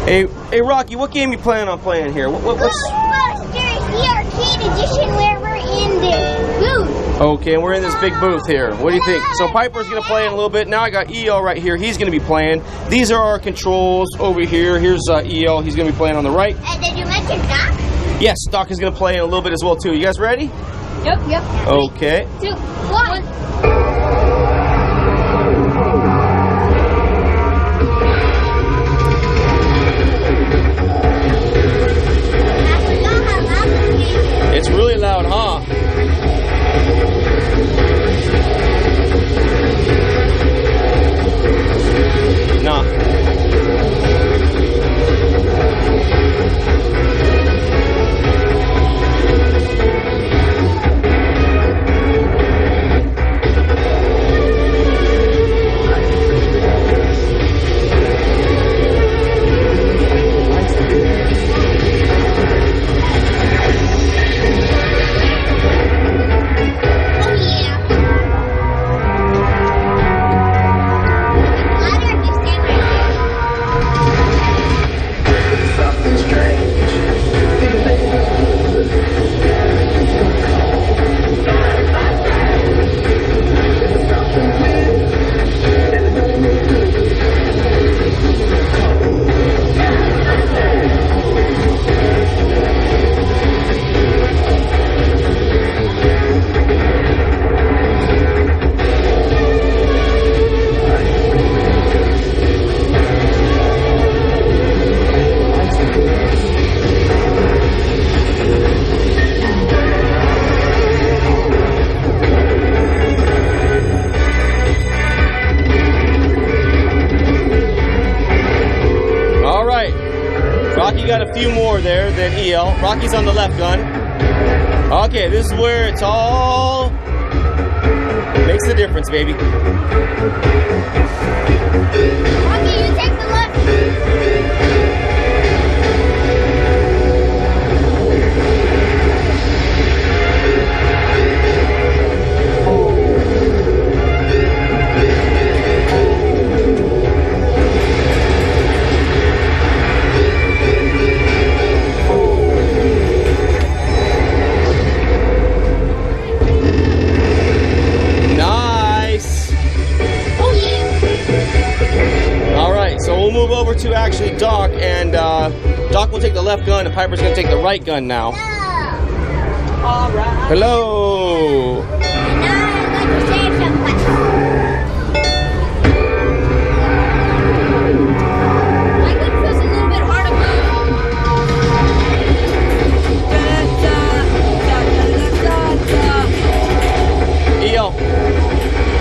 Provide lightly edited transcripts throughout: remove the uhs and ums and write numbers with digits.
Hey, Rocky, what game you planning on playing here? What's... Ghostbusters, the arcade edition, where we're in this booth. Okay, and we're in this big booth here. What do you think? So Piper's going to play in a little bit. Now I got EL right here. He's going to be playing. These are our controls over here. Here's EL. He's going to be playing on the right. And then you mentioned Doc? Yes, Doc is going to play in a little bit as well, too. You guys ready? Yep. Okay. 3, 2, 1. It's really loud, huh? Nah. Rocky got a few more there than EL. Rocky's on the left gun. Okay, this is where it's all makes the difference, baby. Rocky, you take the left. Move over to actually Doc, and Doc will take the left gun, and Piper's going to take the right gun now. All right. Hello. And now I'm going to say something. I could press a little bit harder. EL.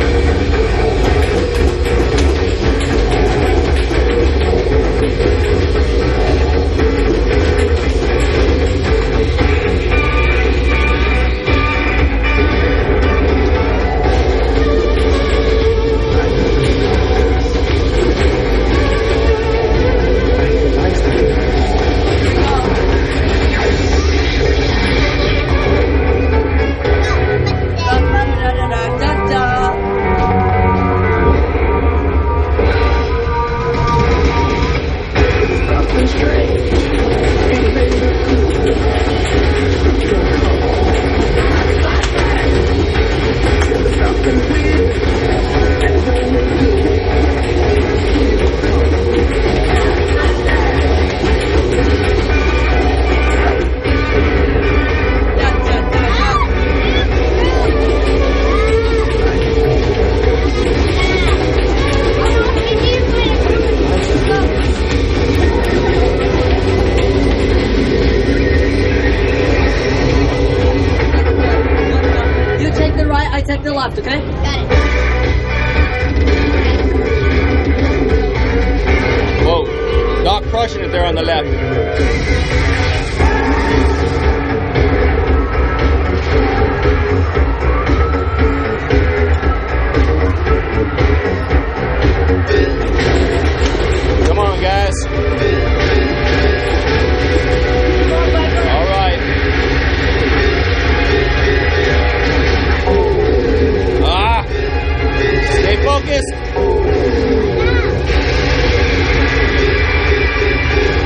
Take the left, okay? Got it. Whoa, Doc crushing it there on the left. Come on, guys. All right. Stay focused.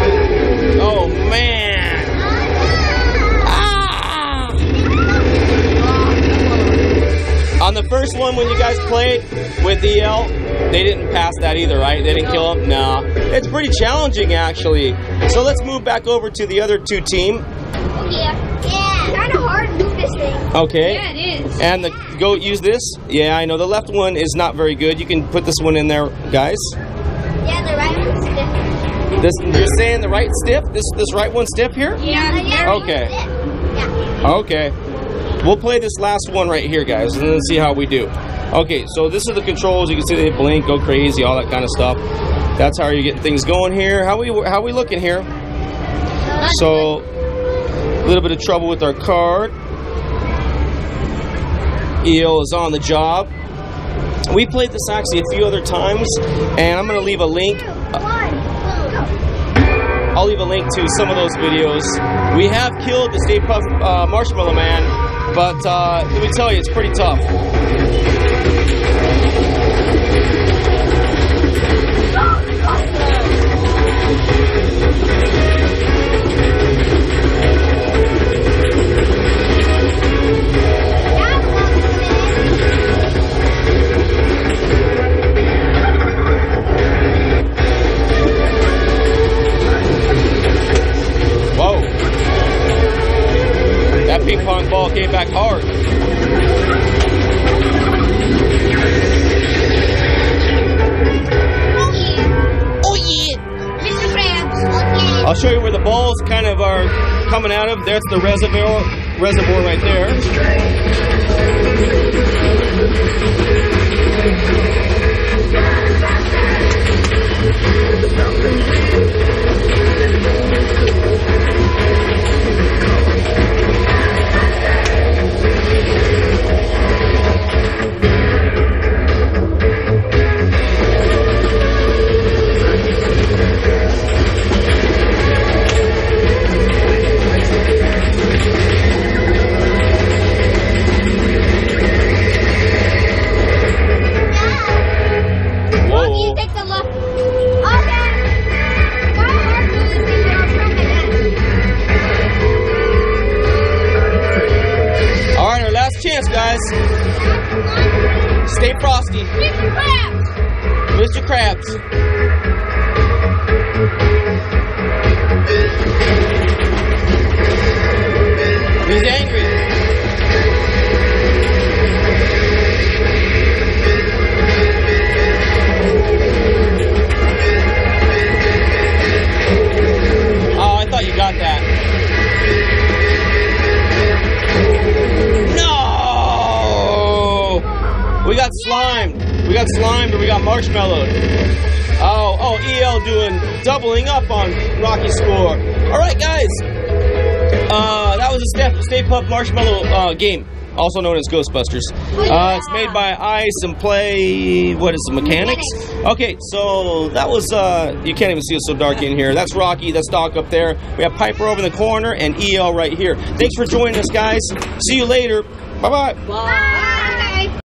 EL, they didn't pass that either, right? They didn't kill him? No. It's pretty challenging, actually. So let's move back over to the other two team. Oh, yeah. Yeah. Kind of hard to move this thing. Okay. Yeah, it is. And the goat use this? Yeah, I know. The left one is not very good. You can put this one in there, guys. Yeah, the right one's stiff. This, you're saying the right stiff? This right one stiff here? Yeah, Yeah. Okay. Yeah. Okay. We'll play this last one right here, guys, and then see how we do. Okay, so this is the controls. You can see they blink, go crazy, all that kind of stuff. That's how you're getting things going here. How we looking here? So, a little bit of trouble with our card. EL is on the job. We played this actually a few other times, and I'm going to leave a link. I'll leave a link to some of those videos. We have killed the Stay Puft Marshmallow Man, but let me tell you, it's pretty tough. Whoa. That ping pong ball came back hard. Mr. Krabs. Okay. I'll show you where the balls kind of are coming out of. That's the reservoir right there. You take the look. Okay. How hard will this be? I'll try my best. All right, our last chance, guys. Stay frosty. Mr. Krabs. Mr. Krabs. He's angry. Oh, I thought you got that. No! We got slimed. We got slimed and we got marshmallowed. Oh, EL doubling up on Rocky score. All right, guys. That was a Stay Puft Marshmallow game, also known as Ghostbusters. It's made by Ice and Play. What is it, Mechanics? Okay, so that was. You can't even see it so dark in here. That's Rocky. That's Doc up there. We have Piper over in the corner and EL right here. Thanks for joining us, guys. See you later. Bye-bye. Bye.